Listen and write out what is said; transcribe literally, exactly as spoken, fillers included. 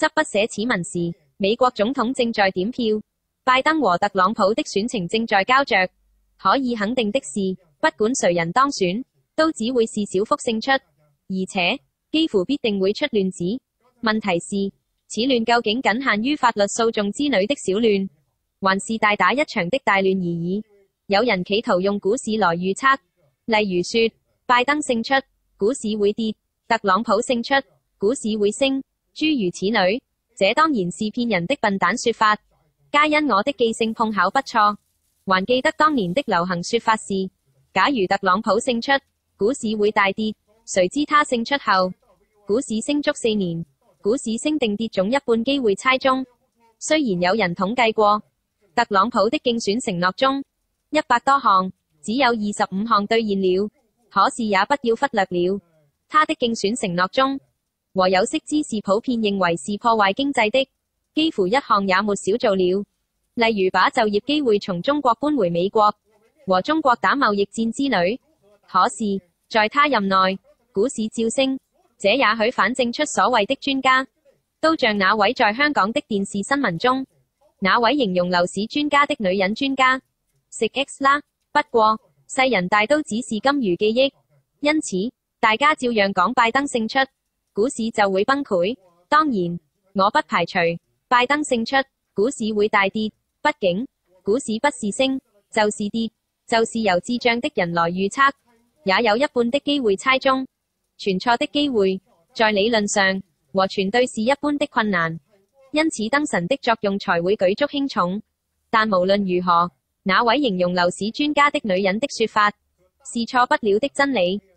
執筆寫此文時，美國總統正在點票，拜登和特朗普的選情正在膠着。可以肯定的是，不管誰人當選，都只會是小幅勝出，而且幾乎必定會出亂子。問題是，此亂究竟僅限於法律訴訟之類的小亂，還是大打一場的大亂而已？有人企圖用股市來預測，例如說，拜登勝出，股市會跌；特朗普勝出，股市會升，諸如此類。這當然是騙人的笨蛋說法，皆因我的記性碰巧不錯。還記得當年的流行說法是，假如特朗普勝出，股市會大跌，誰知他勝出後，股市升足四年，股市升定跌總一半機會猜中。雖然有人統計過，特朗普的競選承諾中，一百多項，只有二十五項兌現了，可是也不要忽略了，他的競選承諾中，和有識之士普遍認為是破壞經濟的，幾乎一項也沒少做了。例如把就業機會從中國搬回美國，和中國打貿易戰之類。可是，在他任內，股市照升，這也許反證出所謂的專家，都像那位在香港的電視新聞中，那位形容樓市專家的女人專家，食 X 啦。不過，世人大都只是金魚記憶，因此，大家照樣講拜登勝出，股市就會崩潰。當然，我不排除，拜登勝出，股市會大跌。畢竟，股市不是升，就是跌，就是由智障的人來預測，也有一半的機會猜中。全錯的機會，在理論上，和全對是一般的困難，因此燈神的作用才會舉足輕重。但無論如何，那位形容樓市專家的女人的說法，是錯不了的真理。